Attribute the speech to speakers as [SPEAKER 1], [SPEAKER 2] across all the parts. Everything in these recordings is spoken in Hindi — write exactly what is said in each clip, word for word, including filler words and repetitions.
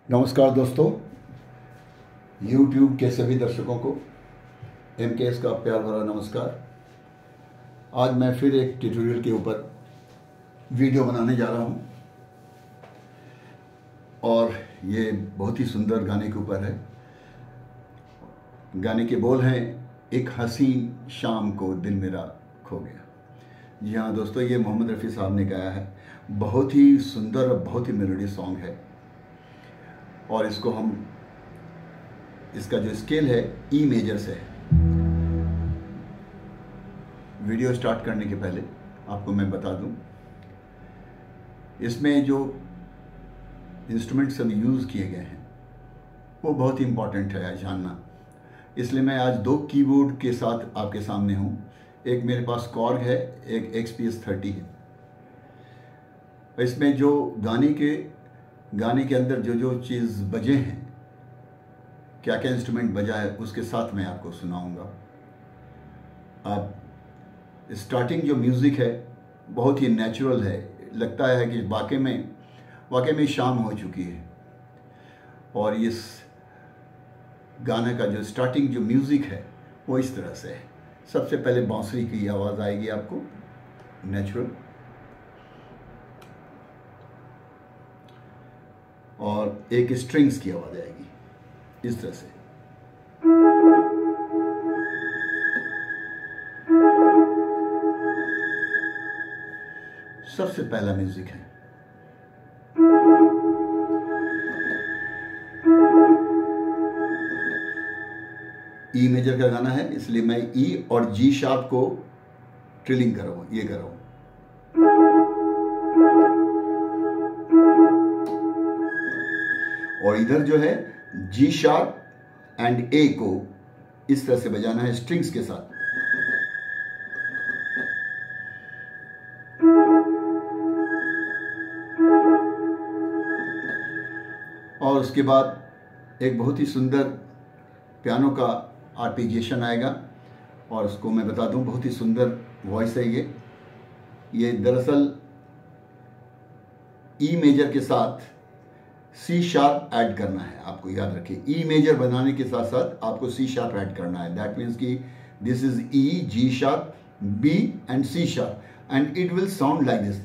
[SPEAKER 1] नमस्कार दोस्तों, YouTube के सभी दर्शकों को एम के एस का प्यार भरा नमस्कार। आज मैं फिर एक ट्यूटोरियल के ऊपर वीडियो बनाने जा रहा हूं और ये बहुत ही सुंदर गाने के ऊपर है। गाने के बोल हैं, एक हसीन शाम को दिल मेरा खो गया। जी हाँ दोस्तों, ये मोहम्मद रफ़ी साहब ने गाया है। बहुत ही सुंदर और बहुत ही मेलोडी सॉन्ग है और इसको हम इसका जो स्केल है ई मेजर से है। वीडियो स्टार्ट करने के पहले आपको मैं बता दूं, इसमें जो इंस्ट्रूमेंट्स हम यूज़ किए गए हैं वो बहुत ही इम्पॉर्टेंट है जानना। इसलिए मैं आज दो कीबोर्ड के साथ आपके सामने हूं। एक मेरे पास कॉर्ग है, एक एक्स पी एस थर्टी है। इसमें जो गाने के गाने के अंदर जो जो चीज़ बजे हैं, क्या क्या इंस्ट्रूमेंट बजा है, उसके साथ मैं आपको सुनाऊंगा। अब स्टार्टिंग जो म्यूज़िक है बहुत ही नेचुरल है, लगता है कि वाकई में वाकई में शाम हो चुकी है। और इस गाने का जो स्टार्टिंग जो म्यूज़िक है वो इस तरह से है। सबसे पहले बांसुरी की आवाज़ आएगी आपको, नेचुरल, और एक स्ट्रिंग्स की आवाज़ आएगी इस तरह से। सबसे पहला म्यूजिक है। ई मेजर का गाना है, इसलिए मैं ई और जी शार्प को ट्रिलिंग कर रहा हूं, ये कर रहा हूं। और इधर जो है जी शार्प एंड ए को इस तरह से बजाना है स्ट्रिंग्स के साथ। और उसके बाद एक बहुत ही सुंदर पियानो का आर्पेजिएशन आएगा और उसको मैं बता दूं, बहुत ही सुंदर वॉइस है ये। ये दरअसल ई मेजर के साथ सी शार्प ऐड करना है, आपको याद रखिए। ई मेजर बनाने के साथ साथ आपको सी शार्प ऐड करना है। दैट मीन्स कि this is E, G sharp, B and C sharp, and it will sound like this.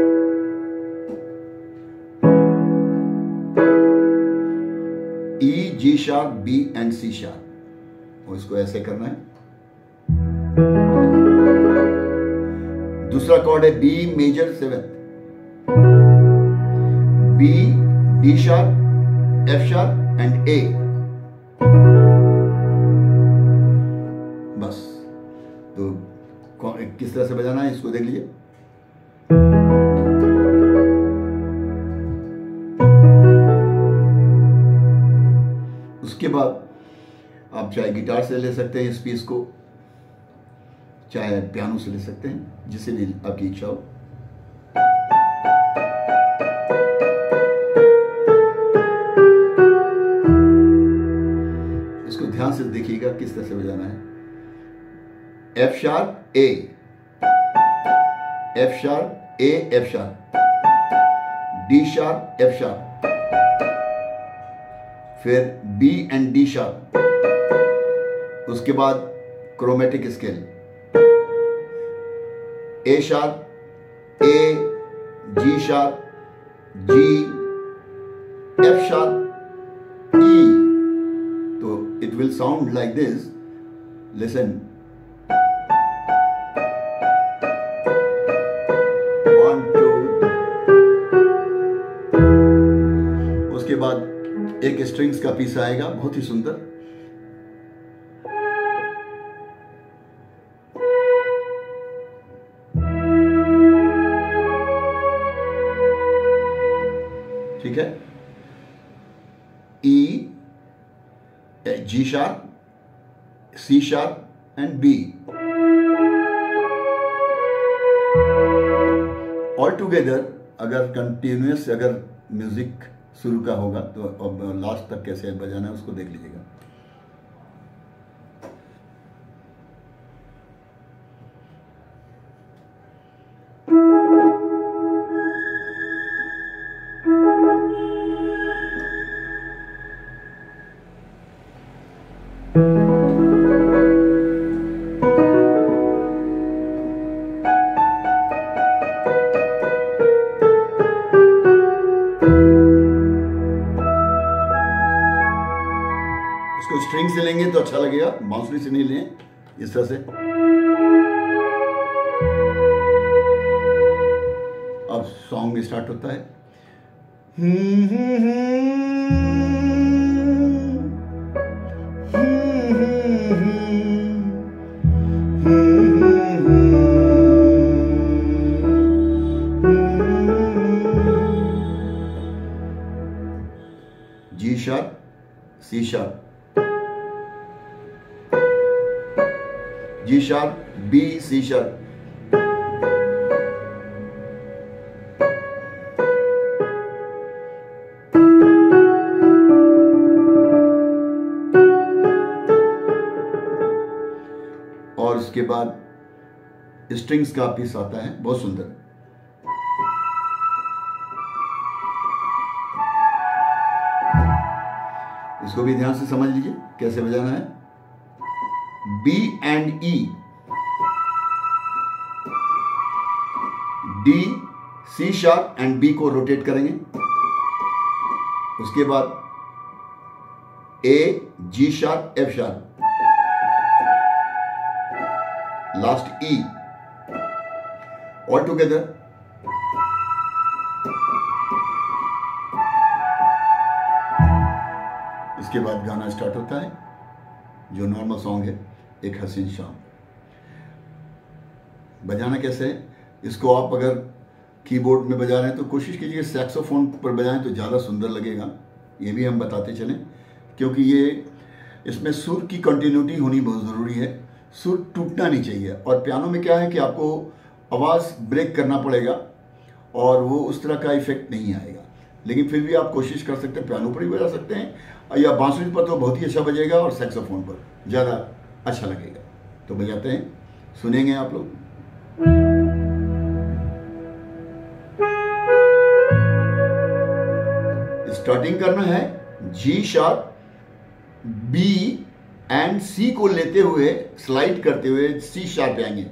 [SPEAKER 1] E, G sharp, B and C sharp, और इसको ऐसे करना है। दूसरा कॉर्ड है B major seven, B, D sharp, F sharp and A. बस, तो किस तरह से बजाना है इसको देख लीजिए। उसके बाद आप चाहे गिटार से ले सकते हैं इस पीस को, चाहे पियानो से ले सकते हैं, जिससे भी आपकी इच्छा हो। ध्यान से देखिएगा किस तरह से बजाना है। F sharp A, F sharp A, F sharp, D sharp, F sharp, फिर बी एंड डी शार्प, उसके बाद chromatic scale, A sharp, A, G sharp, G, F sharp, E. तो it will sound like this. Listen. One, two. उसके बाद एक स्ट्रिंग्स का पीस आएगा, बहुत ही सुंदर। ठीक है, E, G sharp, C sharp and B. All together अगर कंटिन्यूस अगर म्यूजिक शुरू का होगा तो अब लास्ट तक कैसे बजाना है उसको देख लीजिएगा। स्ट्रिंग से लेंगे तो अच्छा लगेगा, बांसुरी से नहीं लें, इस तरह से। अब सॉन्ग स्टार्ट होता है। G sharp, C sharp, G sharp, B, C sharp, और उसके बाद स्ट्रिंग्स का पीस आता है, बहुत सुंदर। इसको भी ध्यान से समझ लीजिए कैसे बजाना है। B and E, D, C sharp and B को रोटेट करेंगे। उसके बाद A, G sharp, F sharp, last E, all together. इसके बाद गाना स्टार्ट होता है, जो नॉर्मल सॉन्ग है, एक हसीन शाम। बजाना कैसे है, इसको आप अगर कीबोर्ड में बजा रहे हैं तो कोशिश कीजिए सैक्सोफोन पर बजाएं तो ज़्यादा सुंदर लगेगा। ये भी हम बताते चलें, क्योंकि ये इसमें सुर की कंटिन्यूटी होनी बहुत ज़रूरी है, सुर टूटना नहीं चाहिए। और पियानो में क्या है कि आपको आवाज़ ब्रेक करना पड़ेगा और वो उस तरह का इफेक्ट नहीं आएगा। लेकिन फिर भी आप कोशिश कर सकते हैं, पियानो पर भी बजा सकते हैं, या बांसुरी पर तो बहुत ही अच्छा बजेगा और सैक्सोफोन पर ज़्यादा अच्छा लगेगा। तो बजाते हैं, सुनेंगे आप लोग। स्टार्टिंग करना है G sharp, B and C को लेते हुए स्लाइड करते हुए सी शार्प आएंगे।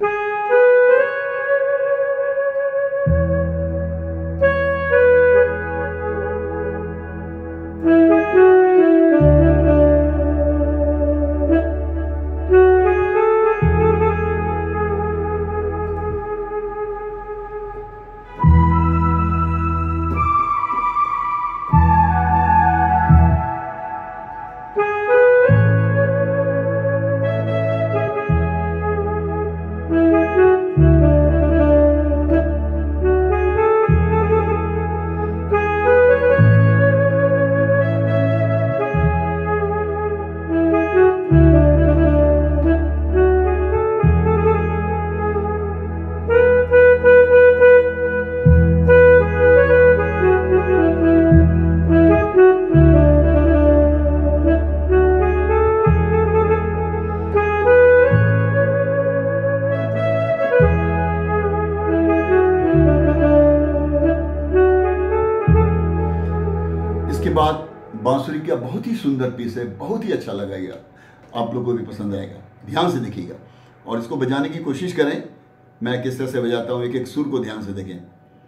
[SPEAKER 1] इसके बाद बांसुरी का बहुत ही सुंदर पीस है, बहुत ही अच्छा लगा, ये आप लोगों को भी पसंद आएगा। ध्यान से देखिएगा और इसको बजाने की कोशिश करें। मैं किस तरह से बजाता हूं, एक एक सुर को ध्यान से देखें।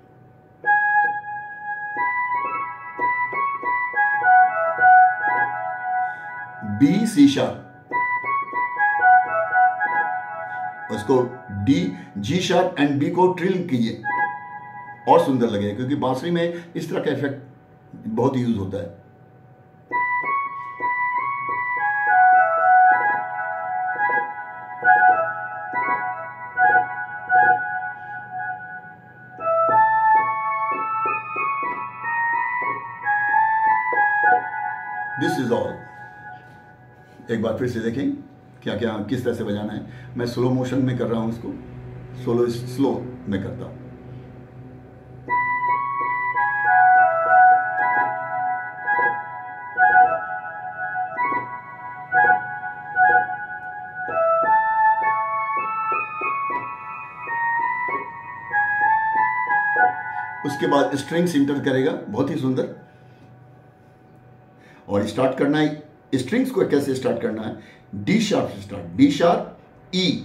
[SPEAKER 1] बी, सी शार्प, उसको D, G sharp and B को ट्रिल कीजिए और सुंदर लगेगा, क्योंकि बांसुरी में इस तरह का इफेक्ट बहुत यूज होता है। This is all. एक बार फिर से देखें क्या क्या किस तरह से बजाना है। मैं स्लो मोशन में कर रहा हूं, इसको स्लो स्लो में करता हूं। उसके बाद स्ट्रिंग्स इंटर करेगा, बहुत ही सुंदर। और स्टार्ट करना है, स्ट्रिंग्स को कैसे स्टार्ट करना है, डी शार्प से स्टार्ट, डी शार्प, ई,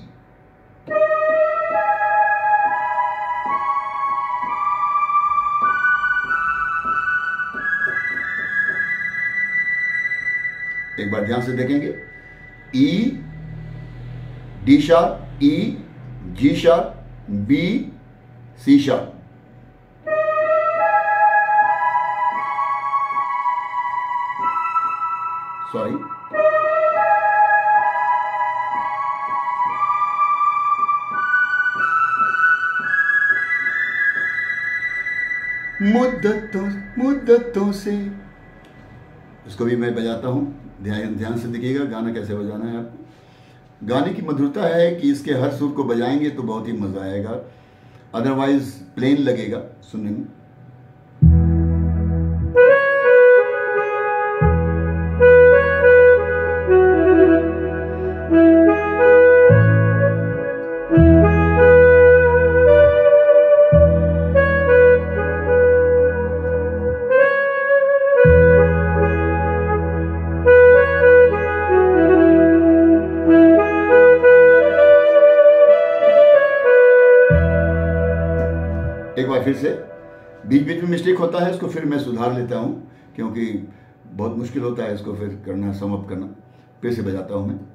[SPEAKER 1] एक बार ध्यान से देखेंगे। E, D sharp, E, G sharp, B, C sharp. Sorry, मुद्दतों मुद्दतों से, इसको भी मैं बजाता हूँ, ध्यान ध्यान से देखिएगा गाना कैसे बजाना है आपको। गाने की मधुरता है कि इसके हर सुर को बजाएंगे तो बहुत ही मज़ा आएगा, अदरवाइज प्लेन लगेगा सुनने में। एक बार फिर से, बीच बीच में मिस्टेक होता है, इसको फिर मैं सुधार लेता हूँ क्योंकि बहुत मुश्किल होता है इसको फिर करना, सम अप करना। फिर से बजाता हूँ मैं।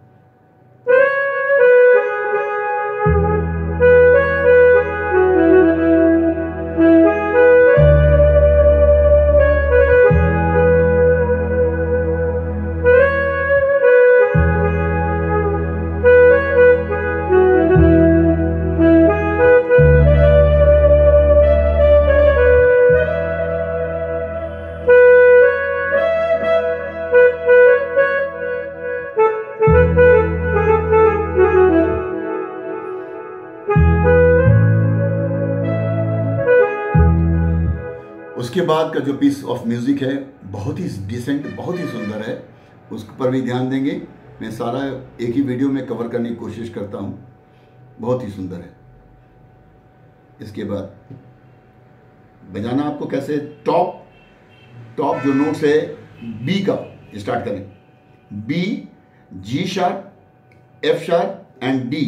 [SPEAKER 1] उसके बाद का जो पीस ऑफ म्यूज़िक है बहुत ही डिसेंट, बहुत ही सुंदर है, उस पर भी ध्यान देंगे। मैं सारा एक ही वीडियो में कवर करने की कोशिश करता हूँ, बहुत ही सुंदर है। इसके बाद बजाना आपको कैसे, टॉप टॉप जो नोट्स है बी का स्टार्ट करें, B, G sharp, F sharp and D.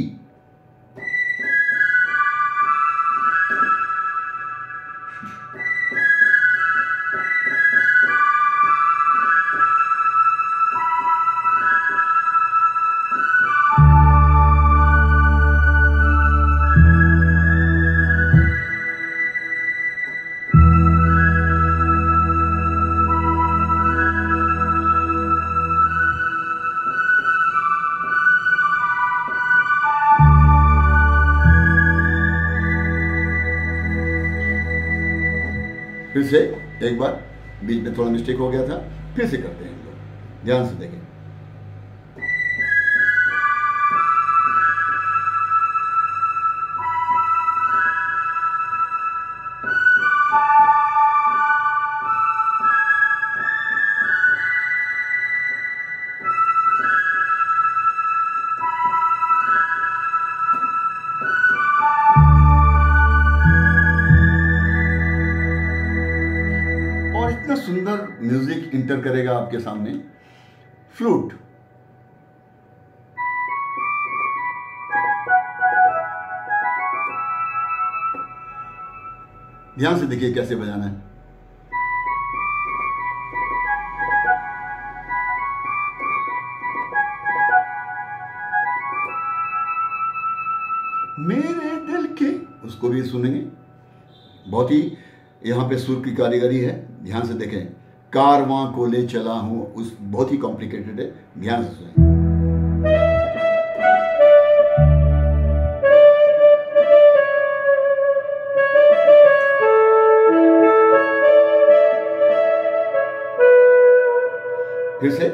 [SPEAKER 1] फिर से एक बार, बीच में थोड़ा मिस्टेक हो गया था, फिर से करते हैं हम लोग, ध्यान से देखें। और इतना सुंदर म्यूजिक इंटर करेगा आपके सामने फ्लूट। ध्यान से देखिए कैसे बजाना है। मेरे दिल के, उसको भी सुनेंगे, बहुत ही यहाँ पे सुर की कारीगरी है, ध्यान से देखें। कारवां को ले चला हूं, उस बहुत ही कॉम्प्लिकेटेड है, ध्यान से सुनें। फिर से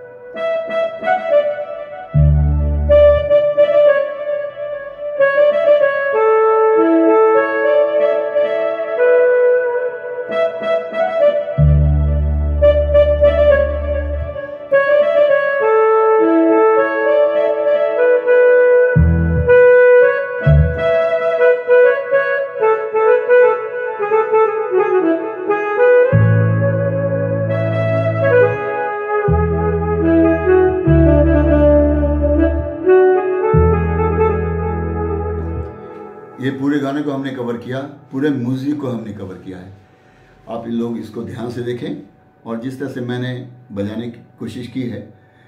[SPEAKER 1] ये पूरे गाने को हमने कवर किया, पूरे म्यूजिक को हमने कवर किया है। आप लोग इसको ध्यान से देखें और जिस तरह से मैंने बजाने की कोशिश की है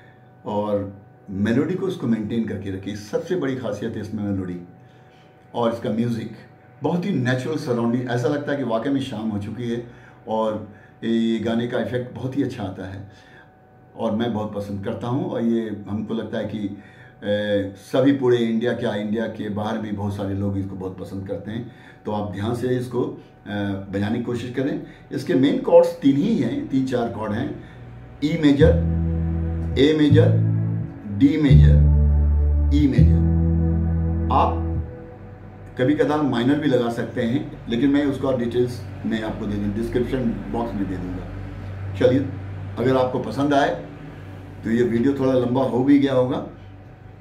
[SPEAKER 1] और मेलोडी को उसको मेंटेन करके रखिए। सबसे बड़ी खासियत है इसमें मेलोडी और इसका म्यूज़िक बहुत ही नेचुरल सराउंडिंग, ऐसा लगता है कि वाकई में शाम हो चुकी है और ये गाने का इफ़ेक्ट बहुत ही अच्छा आता है और मैं बहुत पसंद करता हूँ। और ये हमको लगता है कि ए, सभी पूरे इंडिया, क्या इंडिया के बाहर भी बहुत सारे लोग इसको बहुत पसंद करते हैं। तो आप ध्यान से इसको बजाने की कोशिश करें। इसके मेन कॉर्ड्स तीन ही हैं, तीन चार कॉर्ड हैं, E major, A major, D major, E major. आप कभी कदार माइनर भी लगा सकते हैं, लेकिन मैं उसको और डिटेल्स में आपको दे दूँ, डिस्क्रिप्शन बॉक्स में दे दूँगा। चलिए, अगर आपको पसंद आए तो ये वीडियो थोड़ा लंबा हो भी गया होगा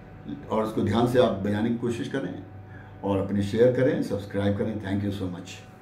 [SPEAKER 1] और उसको ध्यान से आप बजाने की कोशिश करें और अपने शेयर करें, सब्सक्राइब करें। Thank you so much.